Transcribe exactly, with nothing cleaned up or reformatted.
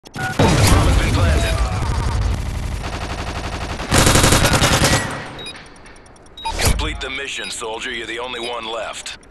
The bomb has been planted. Complete the mission, soldier. You're the only one left.